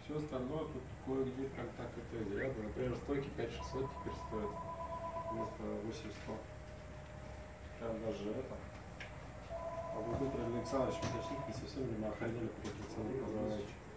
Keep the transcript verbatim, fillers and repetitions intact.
Все остальное тут кое-где как так это рядом. Например, стойки пять шестьсот теперь стоят вместо восемь сто. Прям даже это. А вы Дмитрий Александрович уточник, не совсем ли мы охраняли какой-то цены,